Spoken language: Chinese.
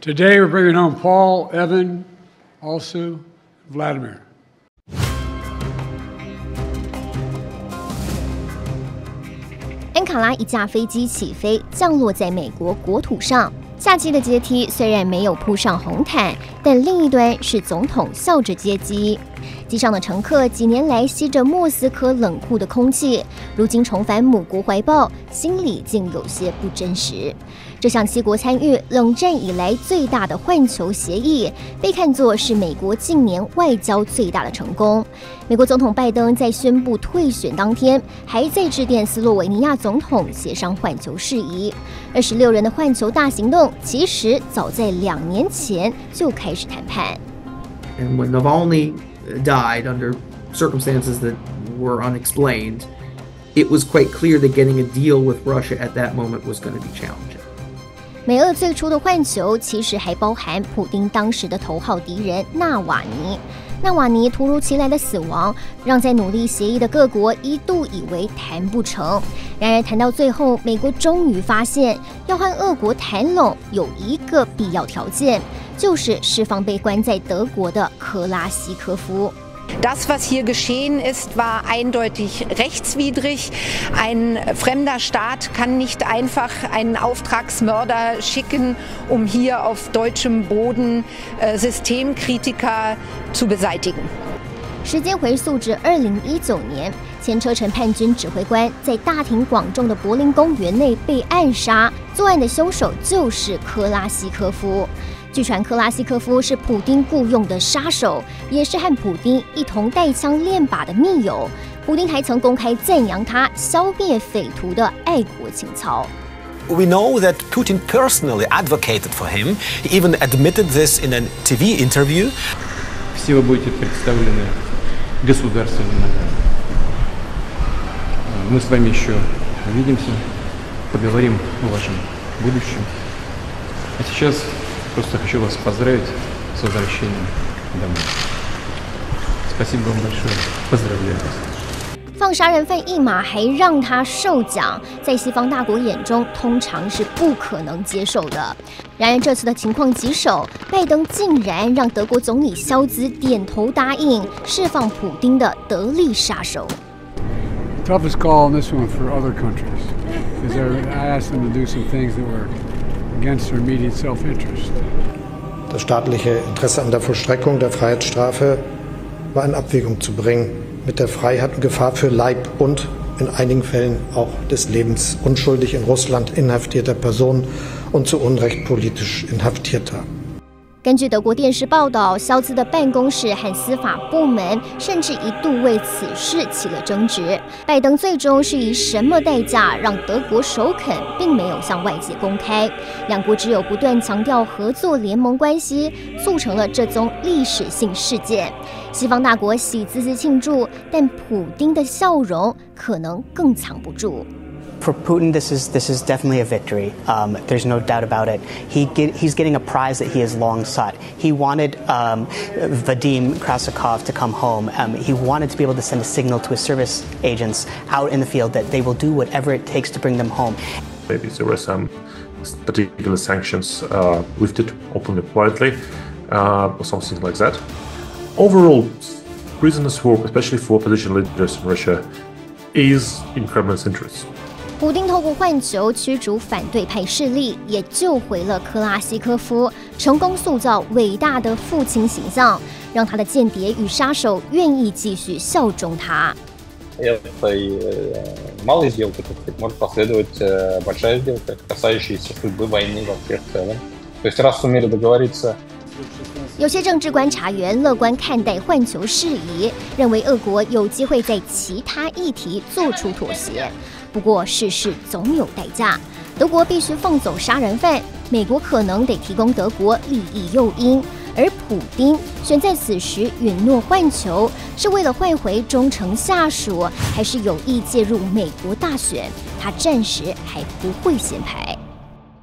Today we're bringing home Paul, Evan, also Vladimir. 安卡拉一架飞机起飞，降落在美国国土上。下机的阶梯虽然没有铺上红毯，但另一端是总统笑着接机。机上的乘客几年来吸着莫斯科冷酷的空气，如今重返母国怀抱，心里竟有些不真实。这项7国参与冷战以来最大的换球协议，被看作是美国近年外交最大的成功。美国总统拜登在宣布退选当天，还在致电斯洛维尼亚总统协商换球事宜。26人的换球大行动，其实早在2年前就开始谈判。 And when Navalny died under circumstances that were unexplained, it was quite clear that getting a deal with Russia at that moment was going to be challenging. 美俄最初的换球其实还包含普丁当时的头号敌人纳瓦尼。纳瓦尼突如其来的死亡，让在努力协议的各国一度以为谈不成。然而谈到最后，美国终于发现，要和俄国谈拢有一个必要条件，就是释放被关在德国的克拉西科夫。 Das, was hier geschehen ist, war eindeutig rechtswidrig. Ein fremder Staat kann nicht einfach einen Auftragsmörder schicken, um hier auf deutschem Boden Systemkritiker zu beseitigen. 时间回溯至2019年，前车臣叛军指挥官在大庭广众的柏林公园内被暗杀，作案的凶手就是克拉西科夫。据传，克拉西科夫是普丁雇用的杀手，也是和普丁一同带枪练靶的密友。普丁还曾公开赞扬他消灭匪徒的爱国情操。 We know that Putin personally advocated for him. He even admitted this in a TV interview. Все вы будете представлены государственным наградам. Мы с вами еще увидимся, поговорим о вашем будущем. А сейчас просто хочу вас поздравить с возвращением домой. Спасибо вам большое. Поздравляю вас. 放杀人犯一马，还让他受奖，在西方大国眼中，通常是不可能接受的。然而这次的情况棘手，拜登竟然让德国总理肖兹点头答应释放普丁的得力杀手。 Toughest call on this one for other countries, because I asked them to do some things that were against their immediate self-interest. Das staatliche Interesse an der Vollstreckung der Freiheitsstrafe war in Abwägung zu bringen mit der Freiheit und Gefahr für Leib und in einigen Fällen auch des Lebens unschuldig in Russland inhaftierter Personen und zu Unrecht politisch Inhaftierter. 根据德国电视报道，肖兹的办公室和司法部门甚至一度为此事起了争执。拜登最终是以什么代价让德国首肯，并没有向外界公开。两国只有不断强调合作联盟关系，促成了这宗历史性事件。西方大国喜滋滋庆祝，但普丁的笑容可能更藏不住。 For Putin, this is definitely a victory. There's no doubt about it. He's getting a prize that he has long sought. He wanted Vadim Krasikov to come home. He wanted to be able to send a signal to his service agents out in the field that they will do whatever it takes to bring them home. Maybe there were some particular sanctions lifted openly, quietly, or something like that. Overall, prisoners for, especially for opposition leaders in Russia, is in Kremlin's interest. 普丁透过换球驱逐反对派势力，也救回了克拉西科夫，成功塑造伟大的父亲形象，让他的间谍与杀手愿意继续效忠他。 Этой малой сделкой, так сказать, может последовать большая сделка, касающаяся судьбы войны вообще в целом. То есть раз сумели договориться. 有些政治观察员乐观看待换球事宜，认为俄国有机会在其他议题做出妥协。不过世事总有代价，德国必须放走杀人犯，美国可能得提供德国利益诱因，而普丁选在此时允诺换球，是为了换回忠诚下属，还是有意介入美国大选？他暂时还不会先排。